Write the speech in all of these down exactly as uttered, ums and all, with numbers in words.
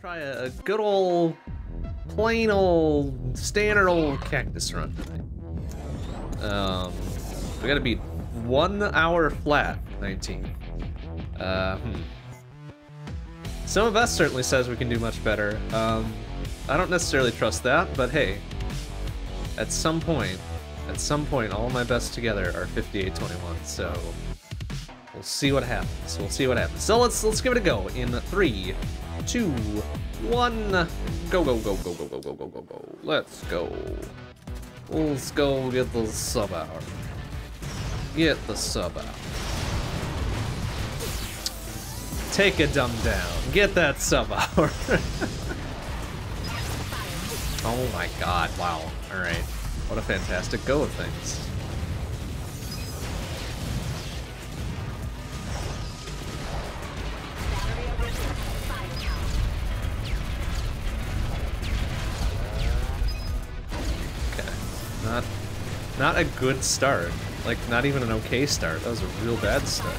try a, a good old, plain old, standard old cactus run tonight. Um, we gotta beat one hour flat, nineteen. Uh, hmm. Some of us certainly says we can do much better. Um, I don't necessarily trust that, but hey, at some point, at some point, all my best together are fifty-eight twenty-one, so we'll see what happens. We'll see what happens. So let's let's give it a go in three, two, one. Go go go go go go go go go go. Let's go. Let's go get the sub out. Get the sub out. Take a dumb down. Get that sub out. Oh my god, wow. Alright. What a fantastic go of things. Okay. Not not a good start. Like, not even an okay start. That was a real bad start.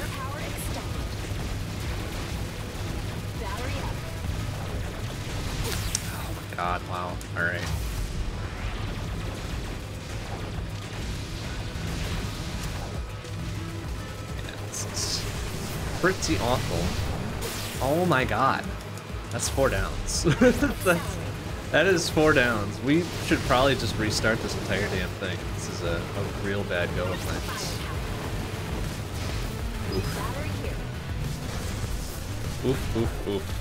God, wow. Alright. Yeah, this is pretty awful. Oh my god. That's four downs. That's, that is four downs. We should probably just restart this entire damn thing. This is a, a real bad go of things. Oof. Oof, oof, oof.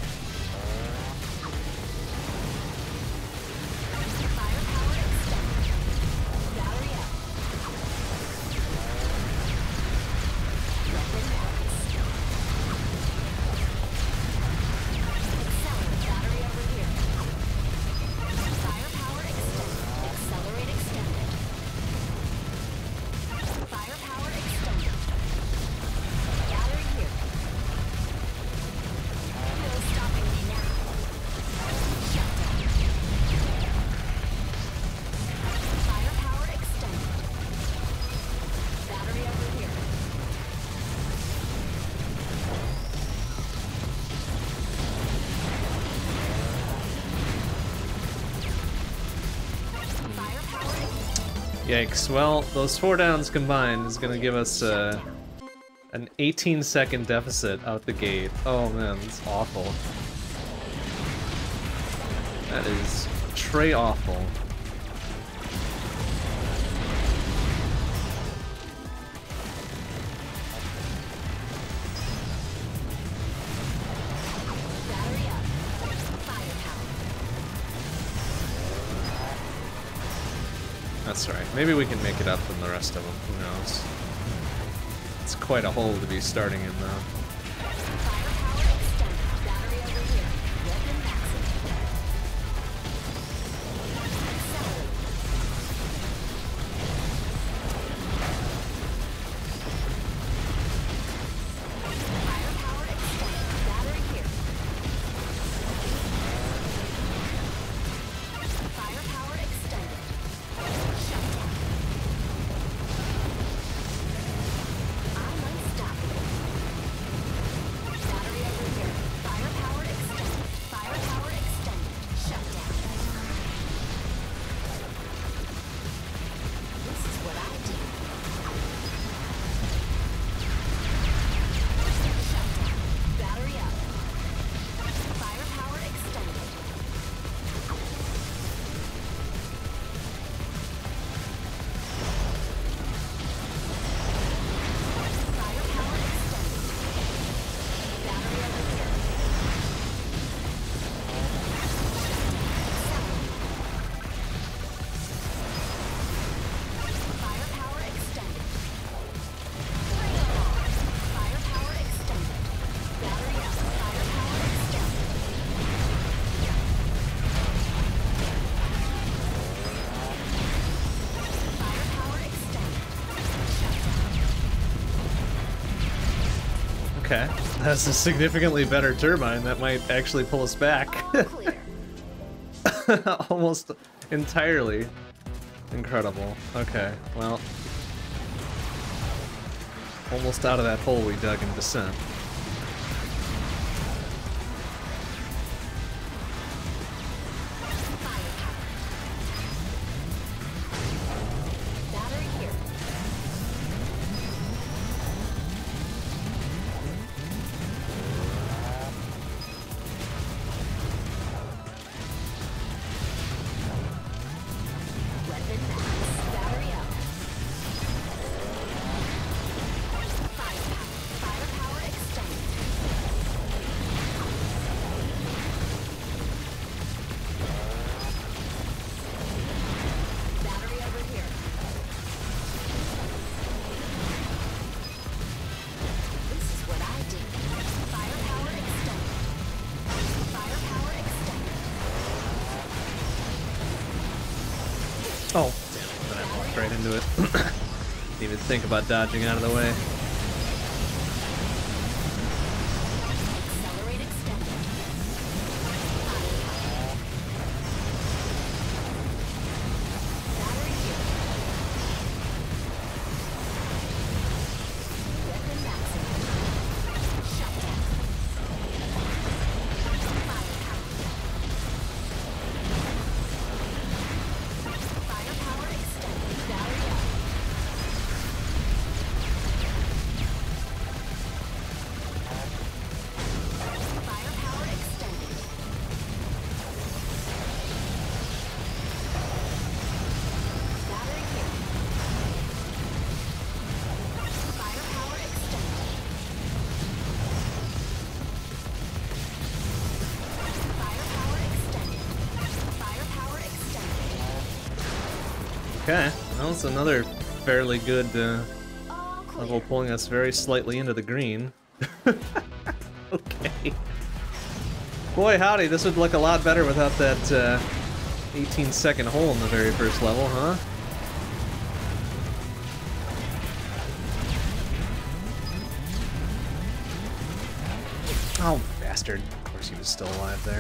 Yikes. Well, those four downs combined is gonna give us uh, an eighteen second deficit out the gate. Oh man, that's awful. That is tray awful. That's right. Maybe we can make it up from the rest of them. Who knows? It's quite a hole to be starting in, though. Okay, that's a significantly better turbine. That might actually pull us back. Almost entirely. Incredible. Okay, well. Almost out of that hole we dug in Descent. Oh, damn it. Then I walked right into it. Didn't even think about dodging out of the way. Okay, well, it's another fairly good uh, level, pulling us very slightly into the green. Okay. Boy, howdy, this would look a lot better without that uh, eighteen second hole in the very first level, huh? Oh, bastard. Of course he was still alive there.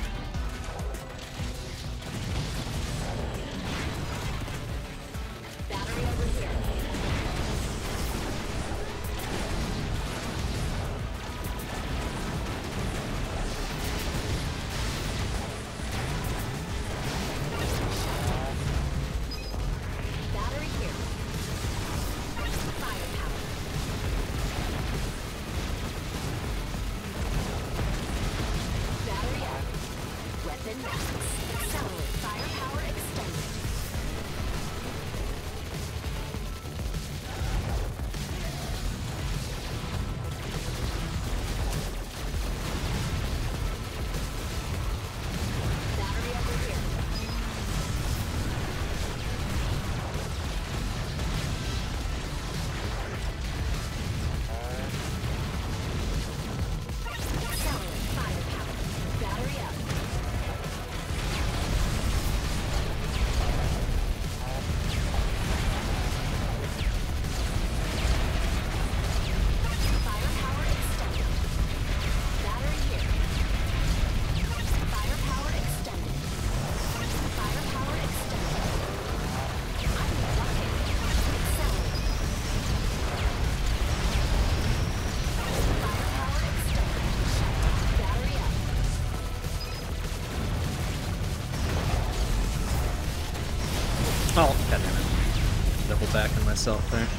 Oh, goddammit. Double backing myself there.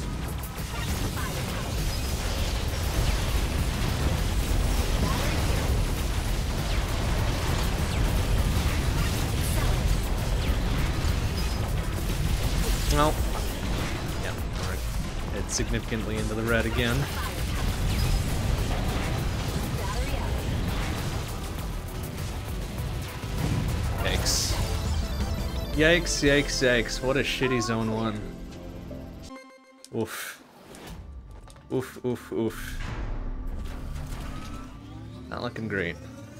Well, yeah, alright. It's significantly into the red again. Yikes. Yikes, yikes, yikes. What a shitty zone one. Oof. Oof, oof, oof. Not looking great.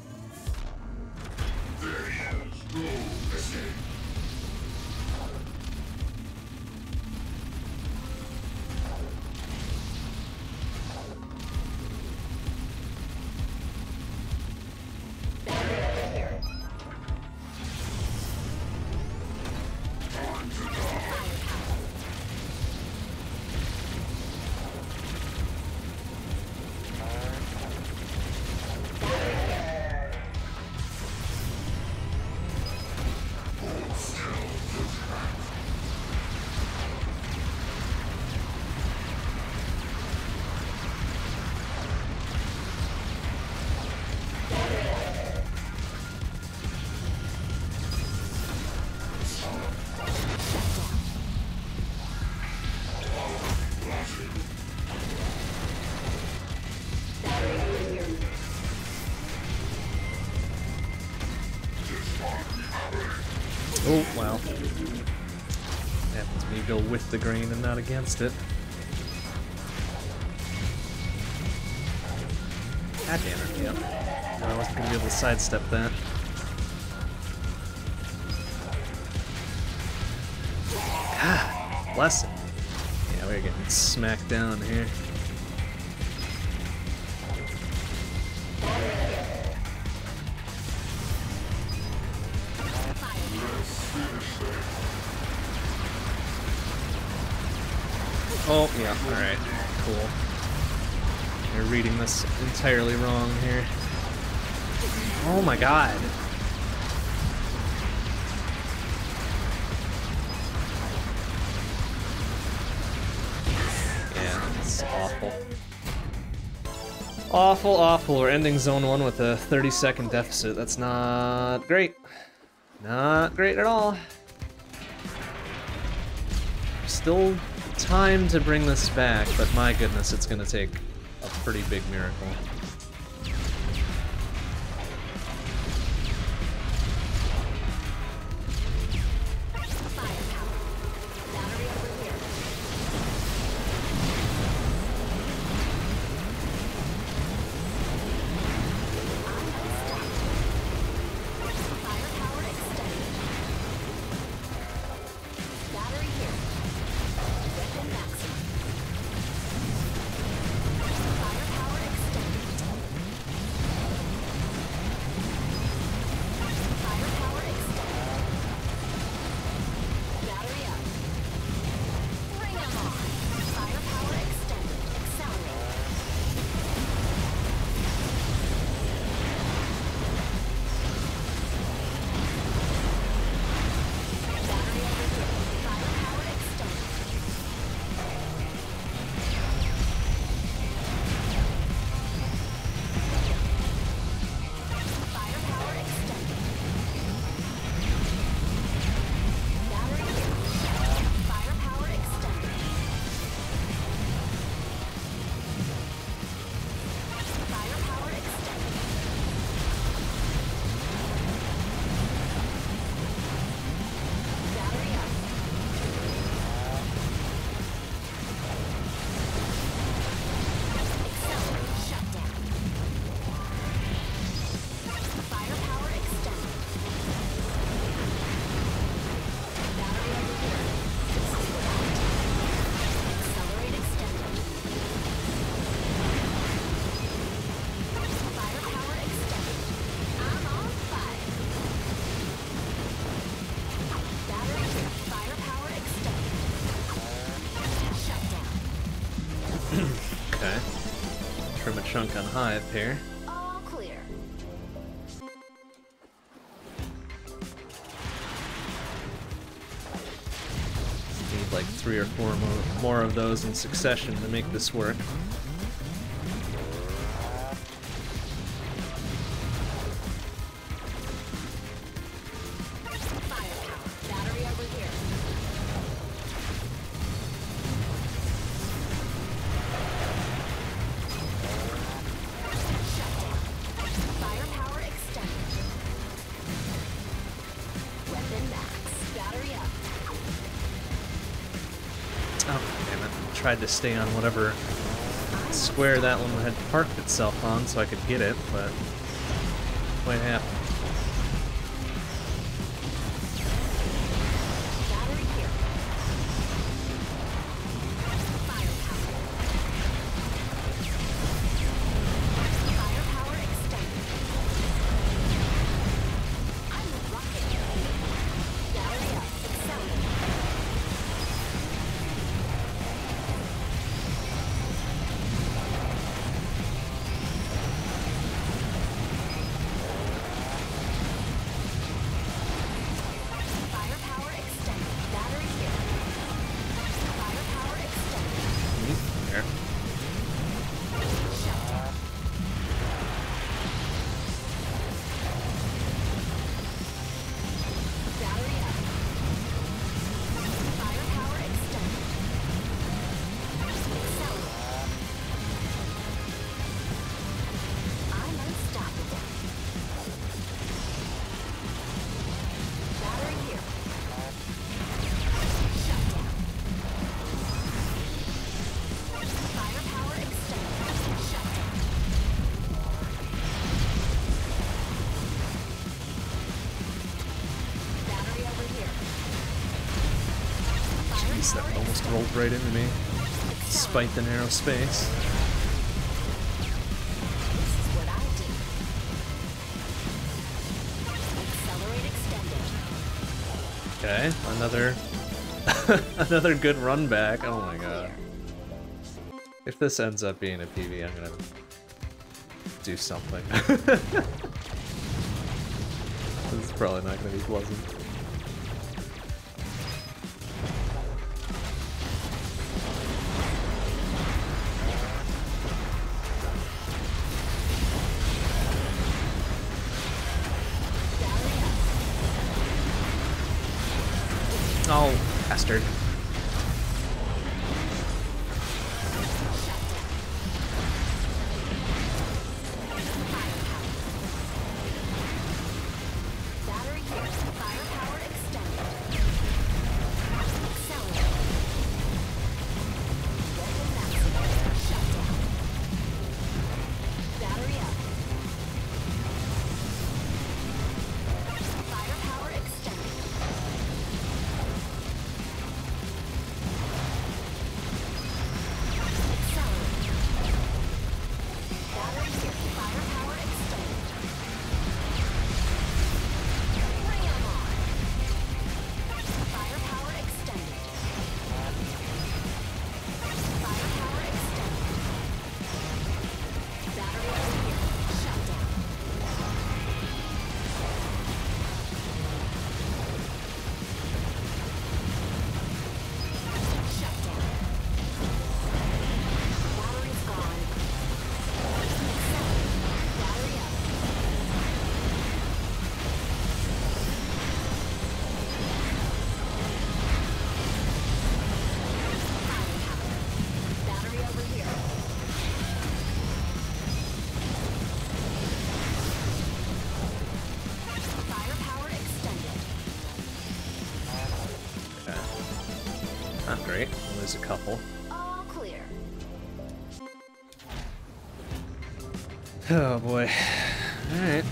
Oh, well. Happens when you go with the grain and not against it. God damn it, yep. No, I wasn't gonna be able to sidestep that. God, bless it. Yeah, we're getting smacked down here. Oh, yeah, alright, cool. You're reading this entirely wrong here. Oh my god. Yeah, it's awful. Awful, awful. We're ending zone one with a thirty second deficit. That's not great. Not great at all. Still time to bring this back, but my goodness, it's gonna take a pretty big miracle. Okay. Trim a chunk on Hive here. All clear. Need like three or four more, more of those in succession to make this work. Tried to stay on whatever square that one had parked itself on so I could get it, but what happened? Jeez, that almost rolled right into me, despite the narrow space. Okay, another another good run back. Oh my god. If this ends up being a P V, I'm gonna do something. This is probably not gonna be pleasant. Oh, bastard. Great. Well, there's a couple. All clear. Oh boy. All right.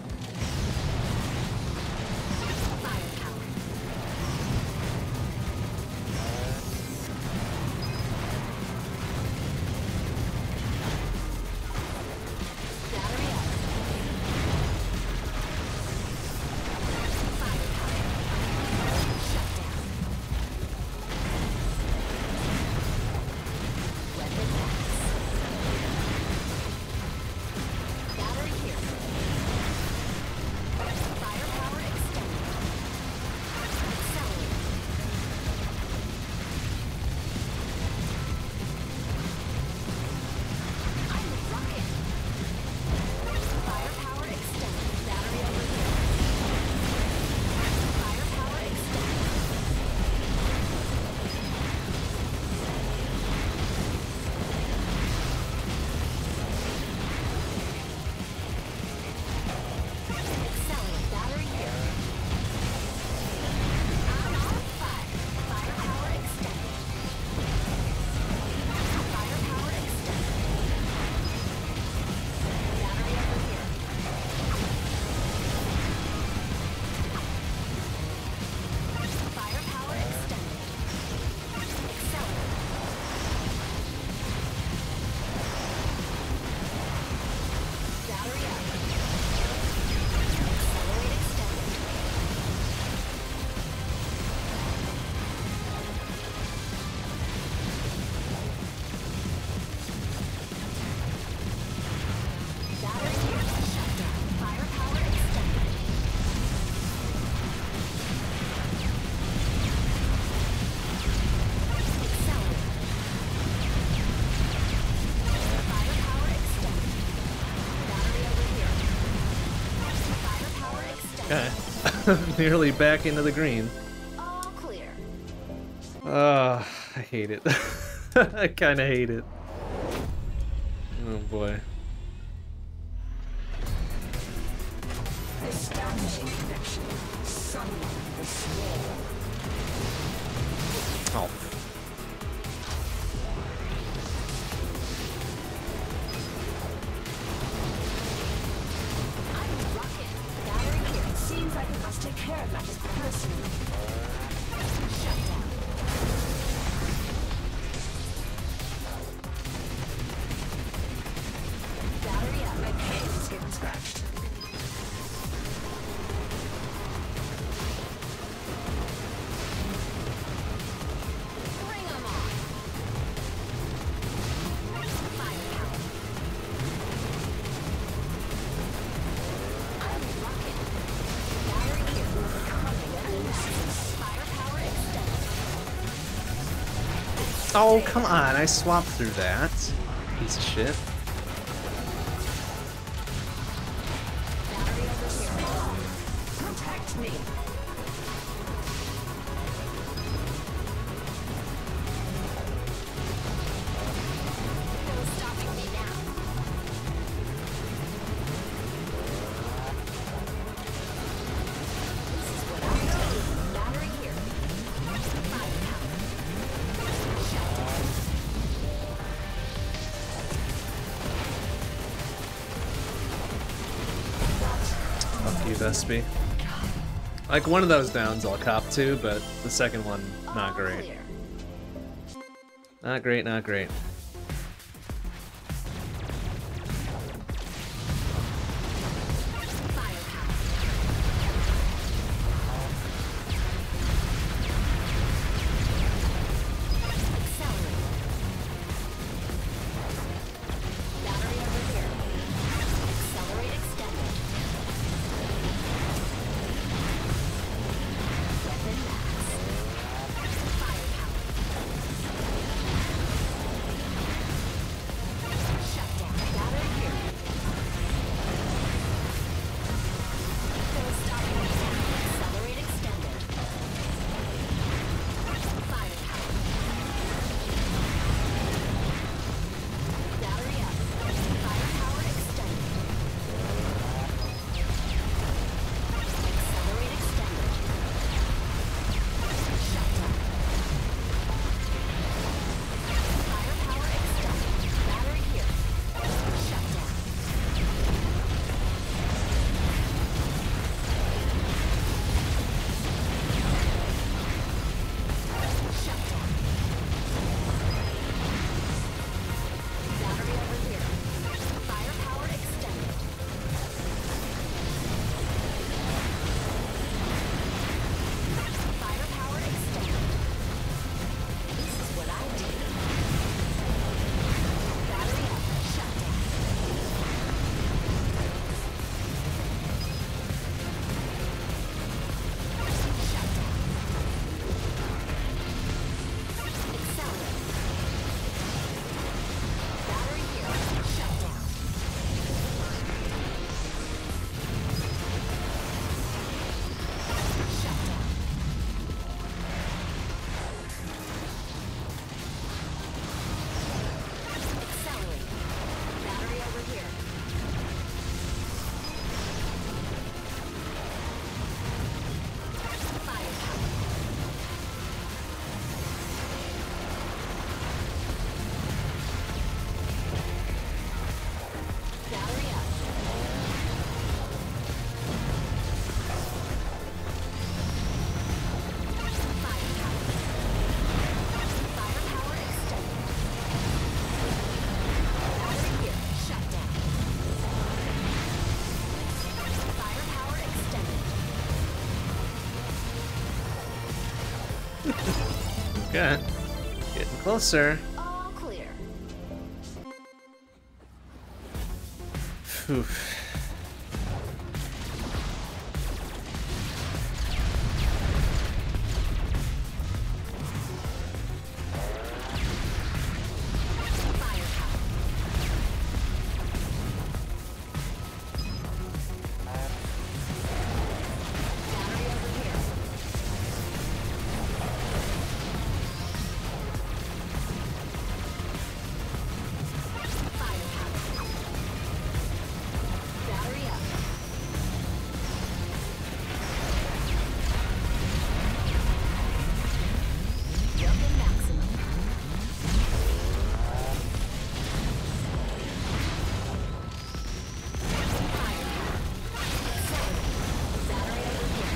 Nearly back into the green. All clear. Ah, I hate it. I kind of hate it. Oh boy. Establishing connection. Summon the swarm. Oh. I'm rocking. Battery here. Seems like we must take care of matters personally. Shut down. Oh, come on. I swapped through that. Piece of shit. Battery over here. Protect me. No stopping me now. This is what I do. Battery here. Firepower. Shut down. Fuck you, Vespi. Like, one of those downs I'll cop to, but the second one, not All great. clear. Not great, not great. Firepower. Accelerate. Battery over here. Accelerate extended. Weapon max. Firepower. Shut down. Battery here. No stopping me now. Accelerate extended. Firepower. Battery up. Firepower extended. Accelerate extended. Shut down. Firepower extended. Battery here. Shut down. Shut down. Battery over here. Firepower extended. Firepower extended. This is what I do. Battery up. Shut down. Shut down. Accelerate. Battery here. Shut down. Shut down. Accelerate. Battery over here. Firepower. Battery up. Firepower. Firepower extended. Battery here. Shut down. Firepower extended. Okay. Getting closer. All clear. Phew. Firepower. Battery over here. Firepower. Battery up. Weapon maximum. Firepower. Accelerate. Battery over here.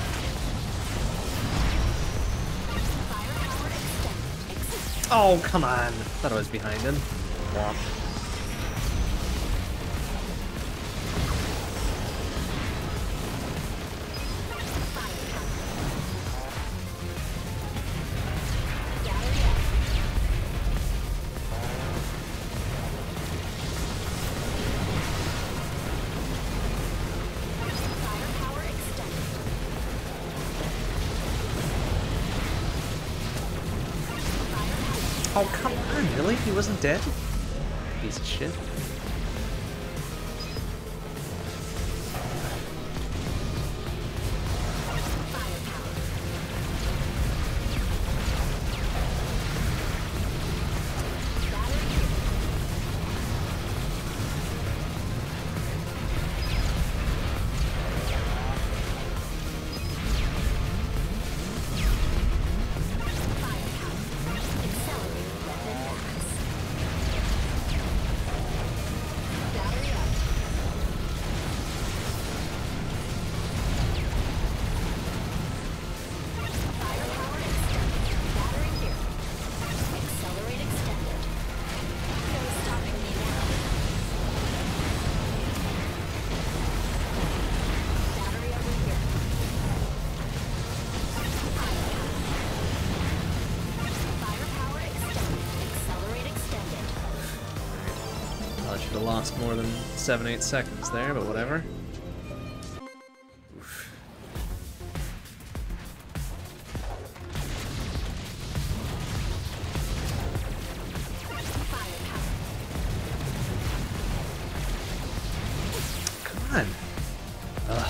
Firepower extended. Exit. Oh, come on. Thought I was behind him. Womp. Firepower. Battery up. Firepower extended. Firepower. Oh, come on, really? He wasn't dead? Piece of shit. Lost more than seven, eight seconds there, but whatever. Oof. Come on. Ugh.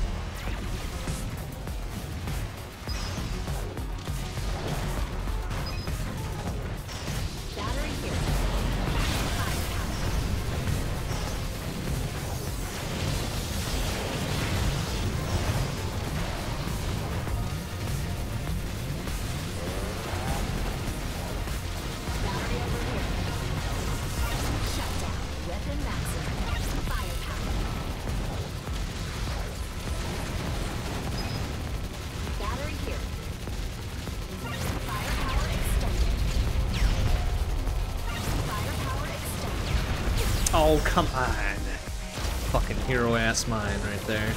Oh, come on. Fucking hero-ass mine right there.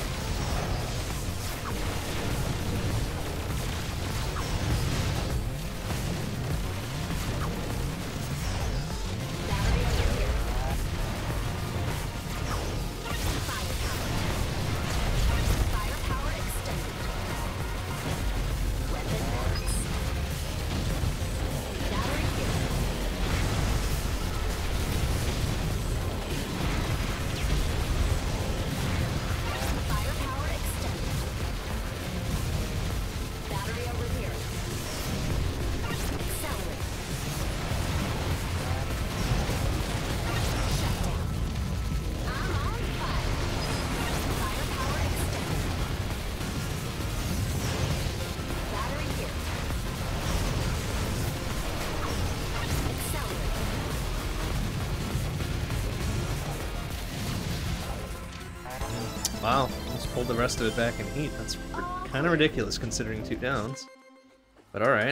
Wow, just pulled the rest of it back in heat. That's kind of ridiculous considering two downs. But alright.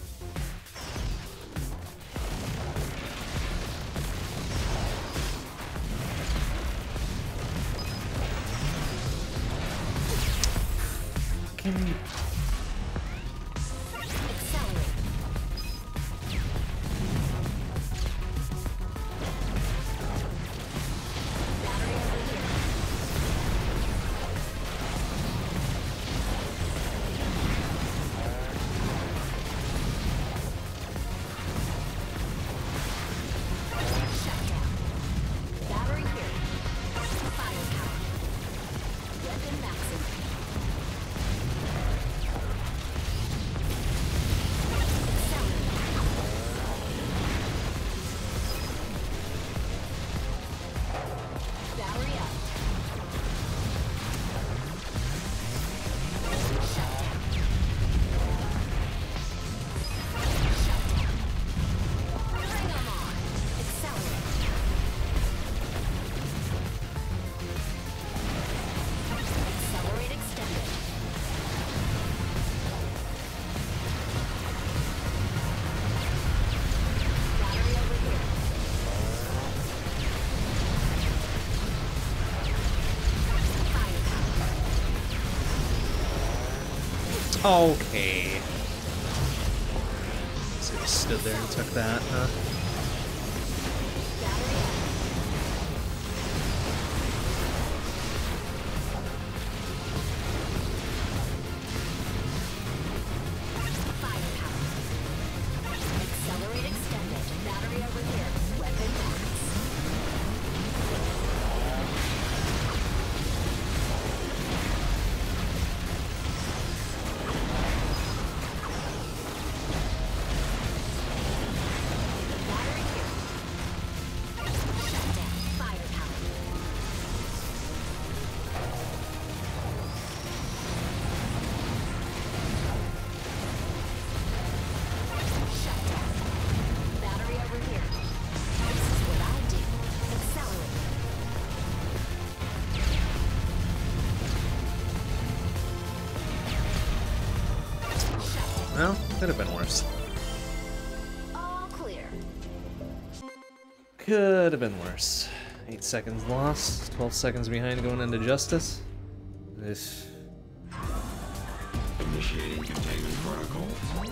Can you... Okay. So he stood there and took that, huh? Accelerate extended. Well, could have been worse. All clear. Could have been worse. Eight seconds lost, twelve seconds behind going into Justice. This. Initiating containment protocol.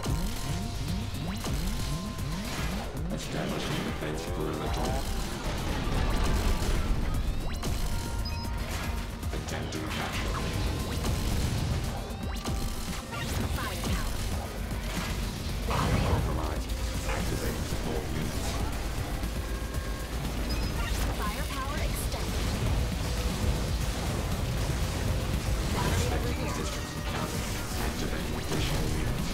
Establishing defense perimeter. Attempting capture. Firepower. Compromised. Activating support units. Firepower extended. Battery over here. Distance encountered. Activating additional units.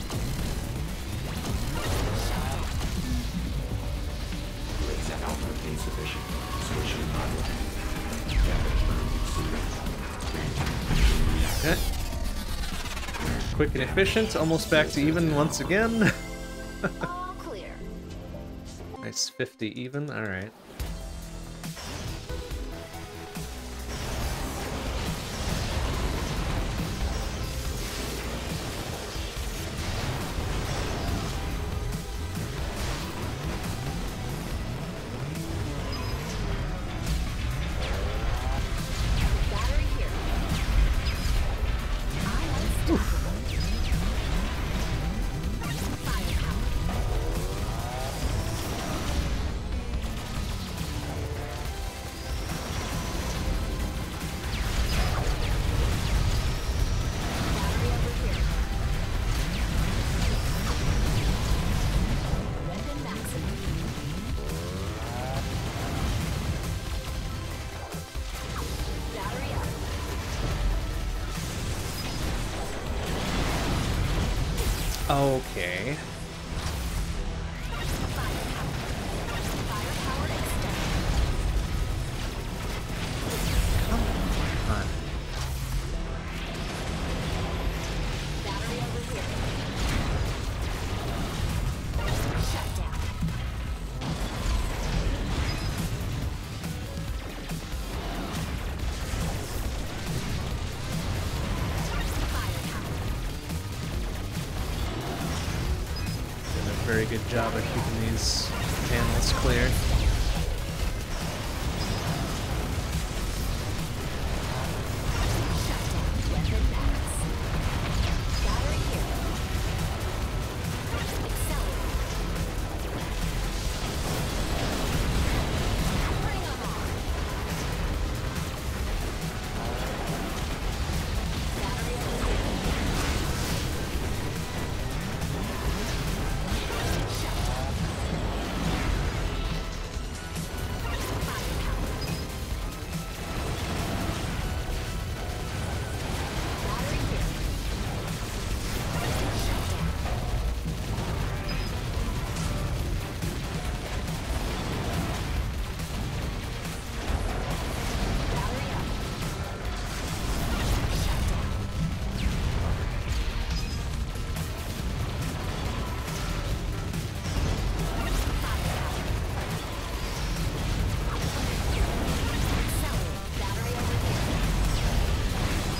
Laser output insufficient. Switching hardware. Damage mode serious. Okay. Quick and efficient, almost back to even once again. All clear. Nice fifty even, alright. Battery here. I'm unstoppable. Firepower. Battery over here. Weapon maximum. Battery up. Okay. Firepower. Firepower extended. Fun. Battery over here. Shut down. Firepower. Did a very good job of keeping these panels clear. Shut down. Weapon max. Battery here. Accelerate. Bring 'em on. Battery over here. Shut down. Firepower. Battery here. Shut down. Battery up. Shut down. Firepower. Accelerate. Battery over here.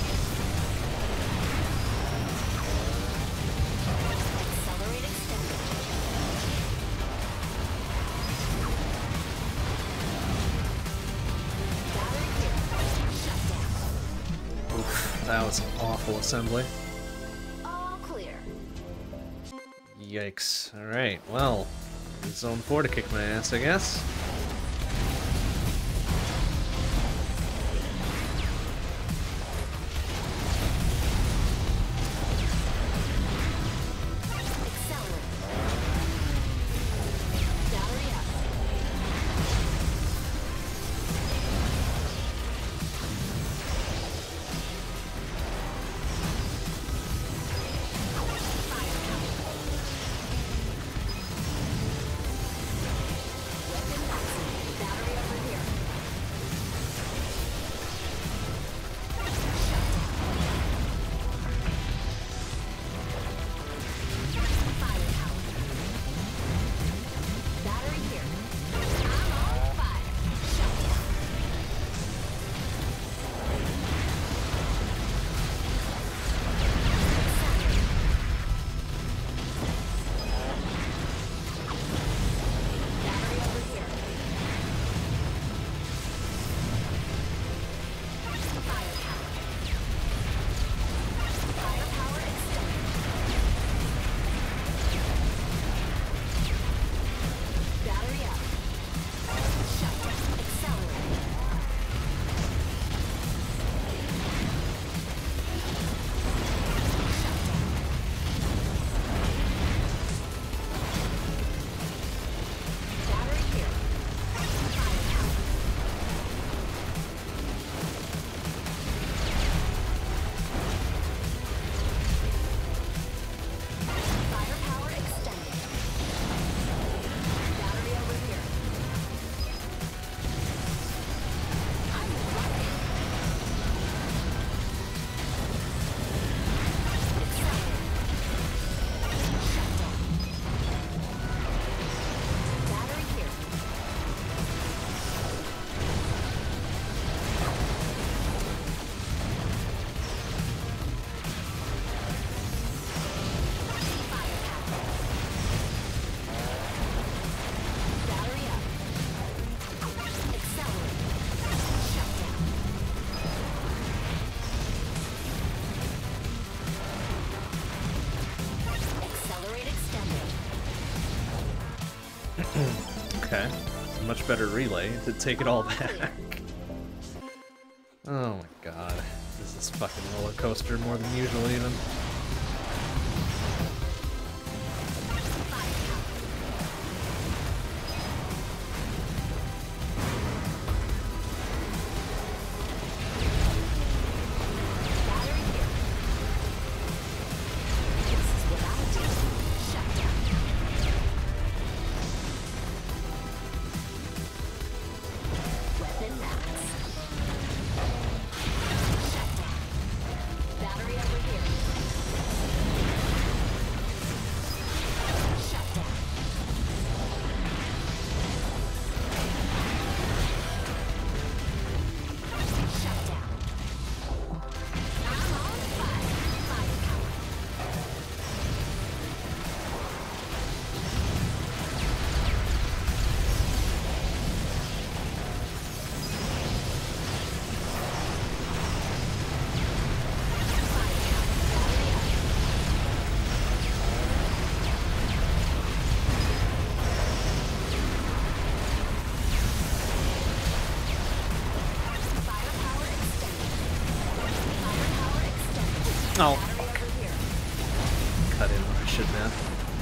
Accelerate extended. Battery here. Shut down. Oof, that was an awful assembly. All clear. Yikes. Alright, well, zone four to kick my ass, I guess. Accelerate. Battery up. Firepower. Weapon max. Okay. It's a much better relay to take it all back. Oh my god. This is fucking roller coaster more than usual even. Oh, fuck. Cut in when I shouldn't have.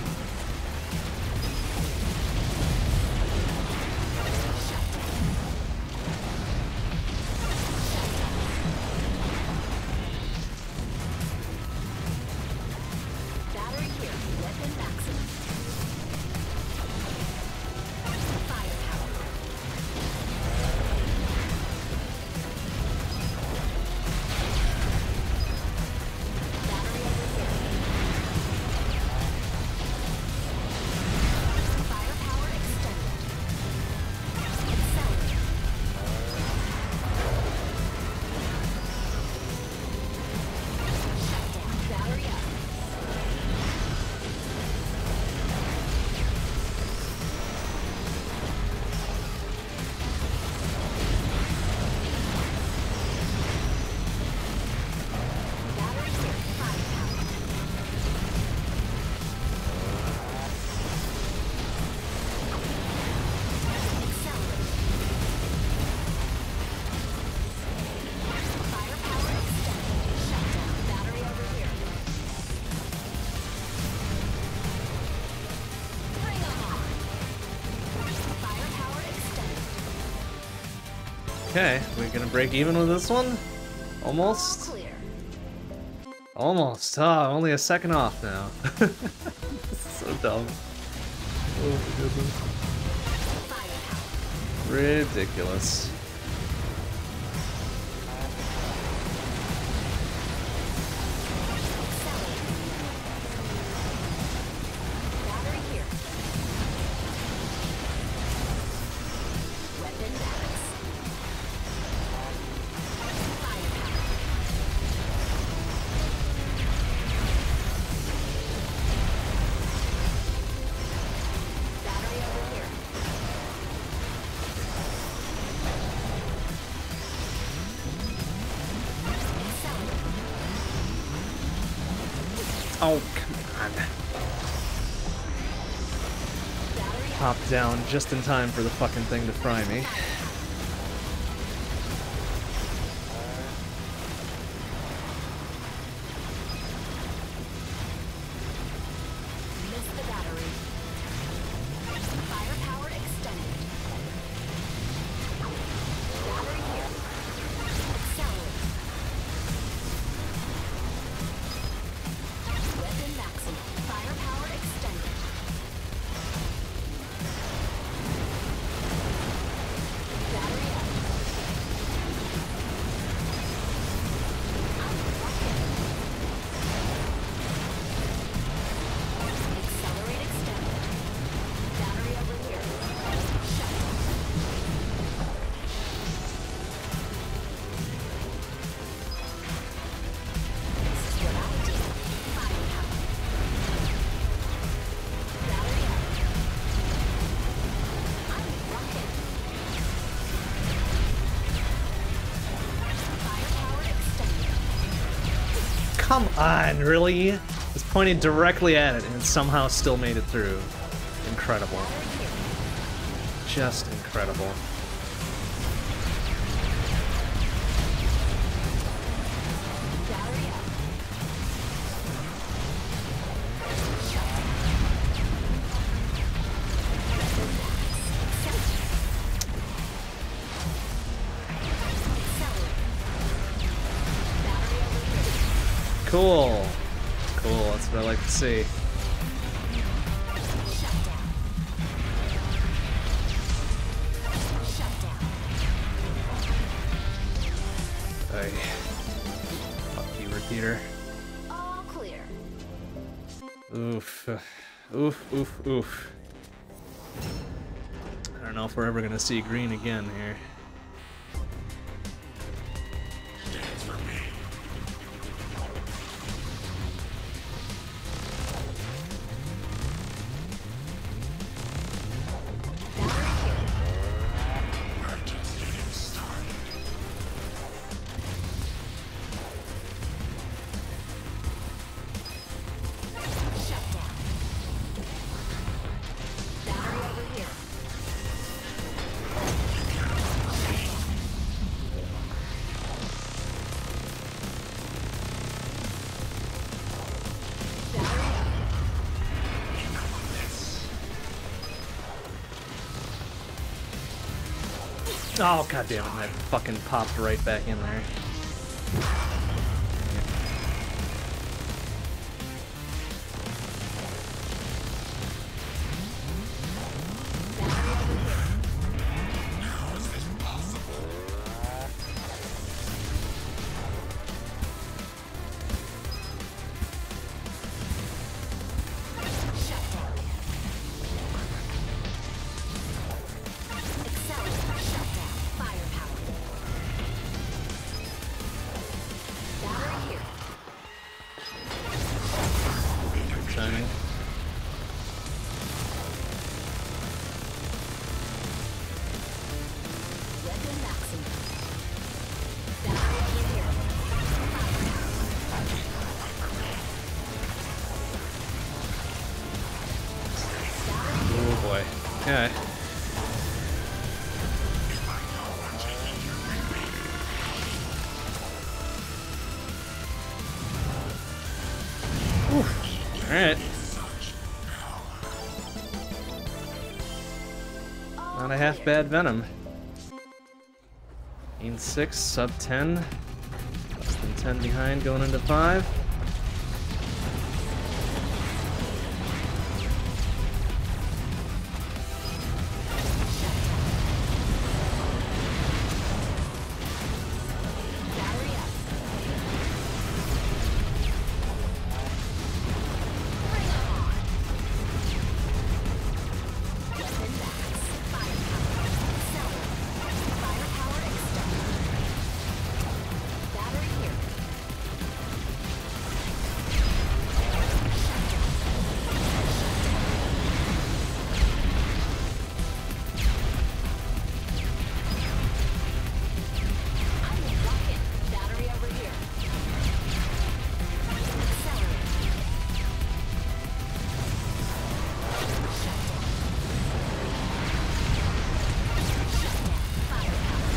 Battery here. Weapon maximum. Firepower. Battery over here. Firepower extended. Accelerate. Shut down. Battery up. Battery here. Firepower. Accelerate. Firepower extended. Shut down. Battery over here. Bring 'em on. Firepower extended. Okay, we gonna break even with this one? All Almost? clear. Almost. Ah, only a second off now. So dumb. Oh my goodness. Firepower. Ridiculous. Accelerate. Battery here. Weapon max. Firepower. Battery over here. Accelerate. Oh, come on. Battery up. Pop down just in time for the fucking thing to fry me. Missed the battery. Firepower extended. Battery here. Accelerate. Weapon maximum. Firepower extended. Battery up. I'm rocking. Accelerate extended. Battery over here. Shut. This is what I do. Firepower. Battery up. I'm rocking. Firepower extended. Come on, really? It's pointed directly at it and it somehow still made it through. Incredible. Battery here. just incredible. Battery up. Cool. Cool, that's what I like to see. Hey. Fuck you, repeater. All clear. Oof. Oof, oof, oof. I don't know if we're ever gonna see green again here. Dance for me. We're just getting started. Shut down. Battery over here. Battery up. Oh, god damn it, that fucking popped right back in there. Battery over here. How is this possible? Shut down. Accelerate. Shut down. Firepower. Battery here. Shining. Weapon maximum. Battery over here. Oh boy. Okay. Alright. Not a half bad Venom. Gain six, sub ten. Less than ten behind going into five. Battery up. Bring it on. Weapon max. Firepower. Accelerate. Firepower extended. Battery here. I'm a rocket. Battery over here. Accelerate. Shut down. Shut down. Firepower.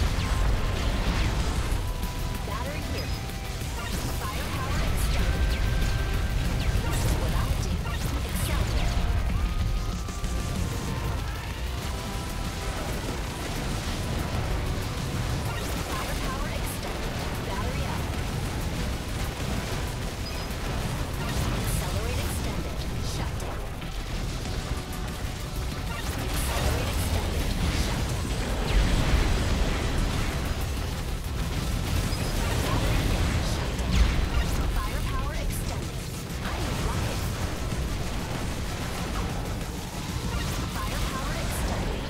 Battery here. Firepower extended. This is what I do. Accelerate. Firepower extended. Battery up. Accelerate extended. Shut down. Accelerate extended. Shut down. Battery here. Shut down. Firepower extended. I'm a rocket. Firepower extended.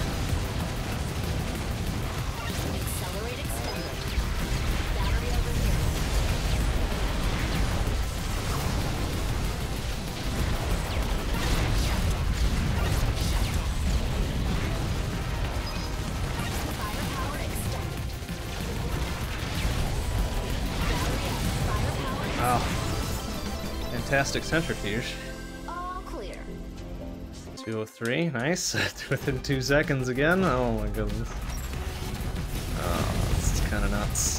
Accelerate extended. Battery over here. Shut down. Shut down. Firepower extended. Battery up. Firepower Wow. Fantastic centrifuge. all clear. Let's two oh three, nice. Within two seconds again. Oh my goodness. Oh, this is kind of nuts.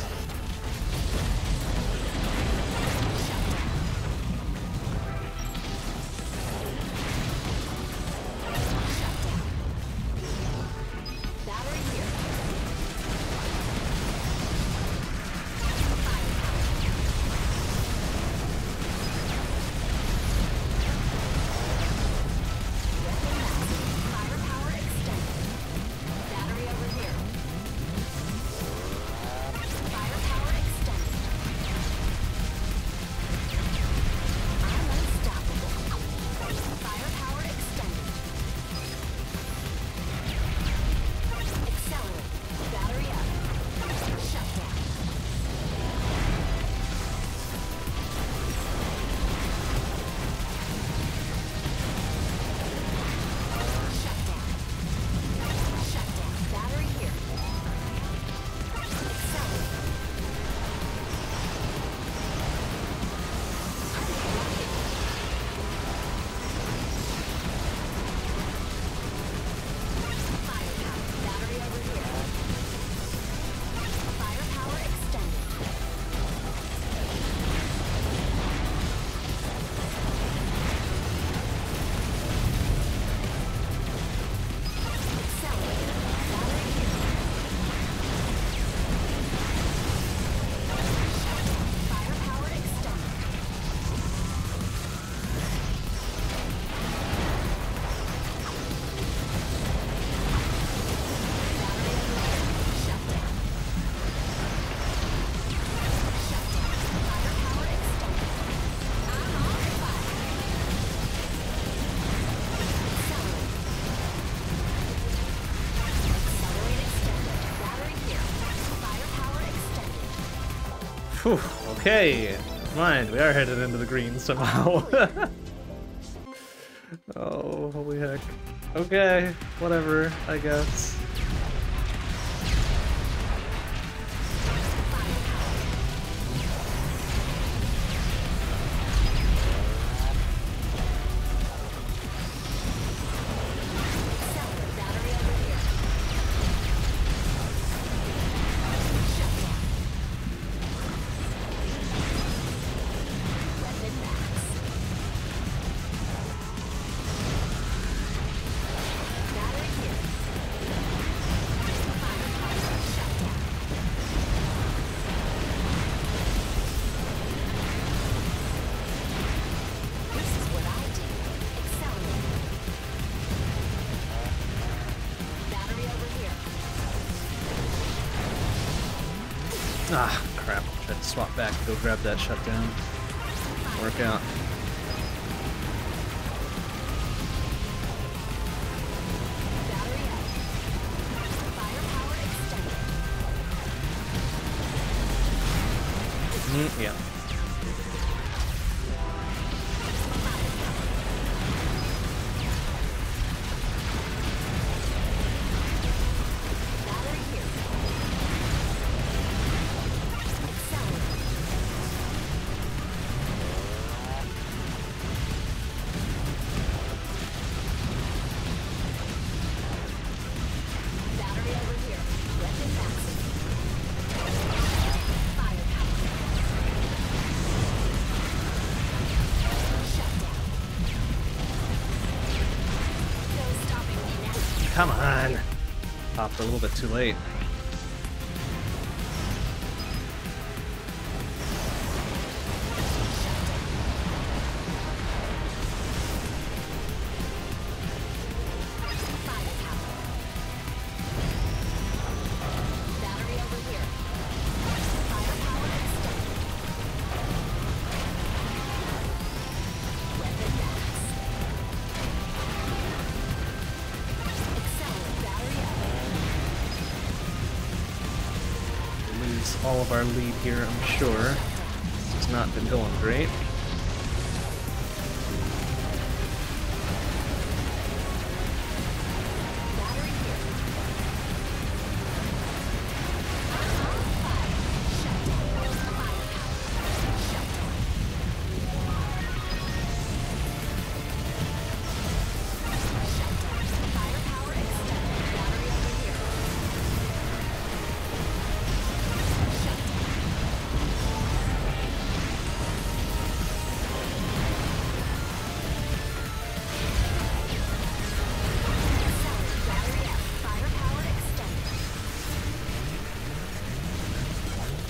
Whew, okay, mind, we are headed into the green somehow. Oh, holy heck. Okay, whatever, I guess. Ah, crap. Tried to swap back to go grab that shutdown. Work out. Mm, yeah. Come on! Popped a little bit too late. All of our lead here, I'm sure. This has not been going great.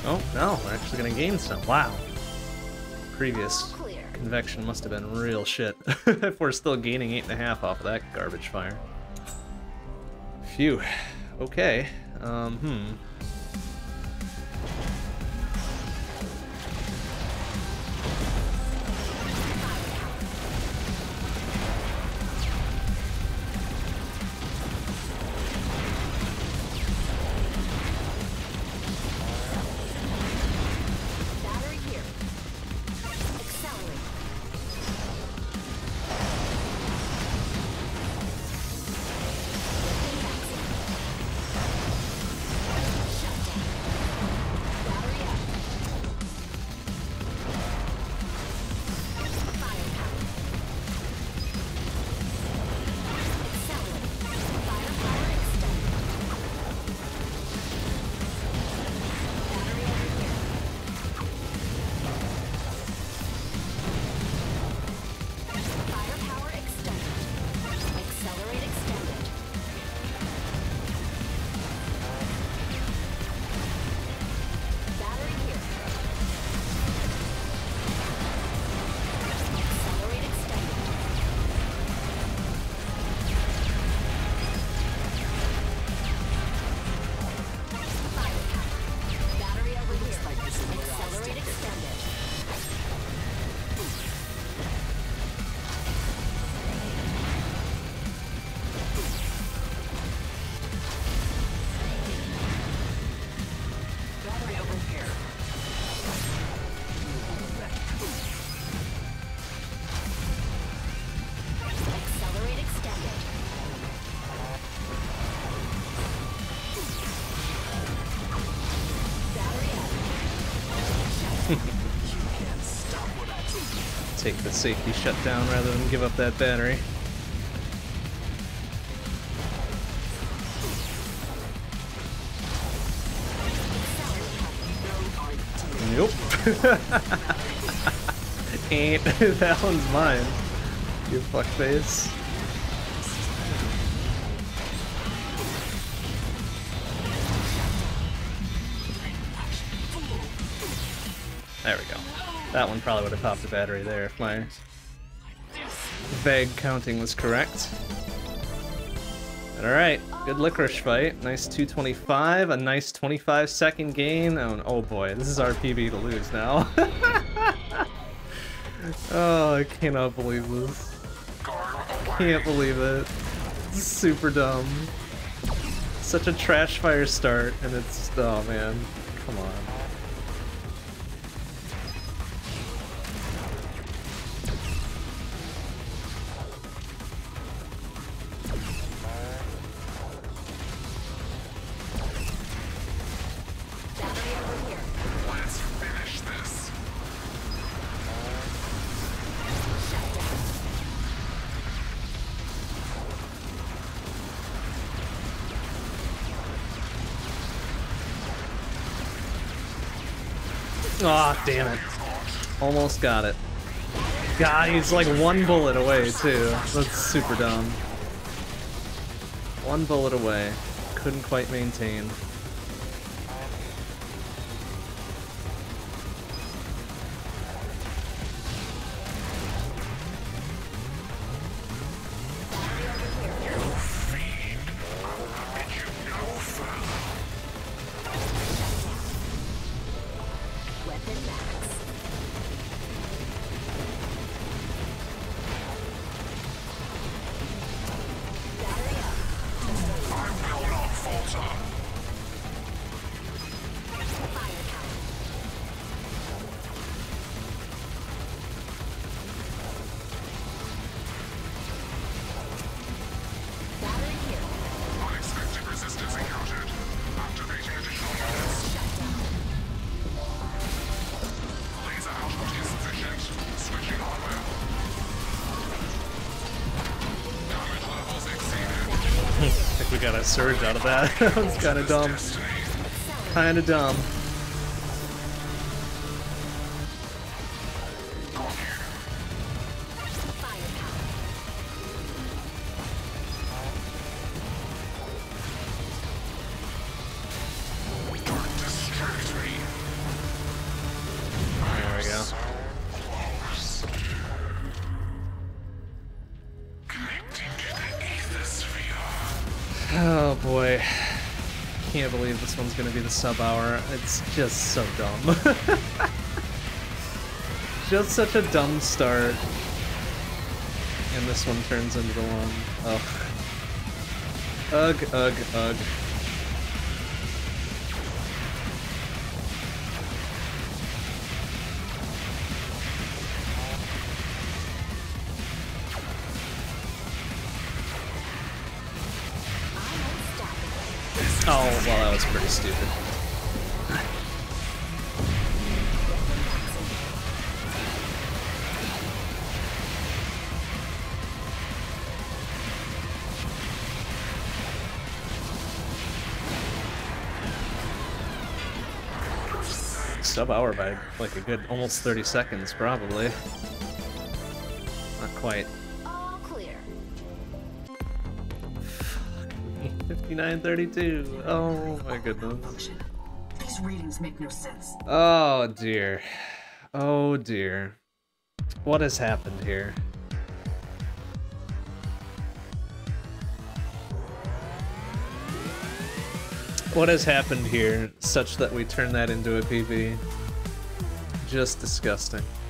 Oh, no, we're actually gonna gain some. Wow. Previous All clear. convection must have been real shit. If we're still gaining eight and a half off of that garbage fire. Phew. Okay. Um, hmm. Battery here. Accelerate. Battery up. Firepower. Accelerate. Firepower extended. Battery over here. Firepower extended. Accelerate extended. Battery here. Accelerate extended. Firepower. Battery over here. Accelerate extended. Battery over here. Accelerate extended. Battery up. Take the safety shutdown rather than give up that battery. Nope. Ain't. That one's mine. You fuckface. There we go. That one probably would have popped a battery there if my vague counting was correct. Alright, good licorice fight. Nice two twenty-five, a nice twenty-five second gain. Oh, oh boy, this is our P B to lose now. Oh, I cannot believe this. Can't believe it. It's super dumb. Such a trash fire start, and it's, oh man, come on. Battery over here. Let's finish this. Shutdown. Aw, damn it. Almost got it. God, he's like one bullet away, too. That's super dumb. One bullet away. Couldn't quite maintain. Weapon max. Battery up. I will not falter. Firepower. Battery here. Unexpected resistance encountered. Activating additional units. Shutdown. Laser output insufficient. Switching hardware. Damage levels exceeded. I think we got a surge out of that. That was kind of dumb. Destiny. Kind of dumb. Firepower. Don't distract me. Oh boy. Can't believe this one's gonna be the sub hour. It's just so dumb. Just such a dumb start. And this one turns into the one. Ugh. Ugh, ugh, ugh. Oh, well, that was pretty stupid. Sub hour by like a good almost thirty seconds, probably. Not quite. All clear. fifty-nine thirty-two. Oh my goodness. Motion. These readings make no sense. Oh dear. Oh dear. What has happened here? What has happened here such that we turn that into a P B? Just disgusting.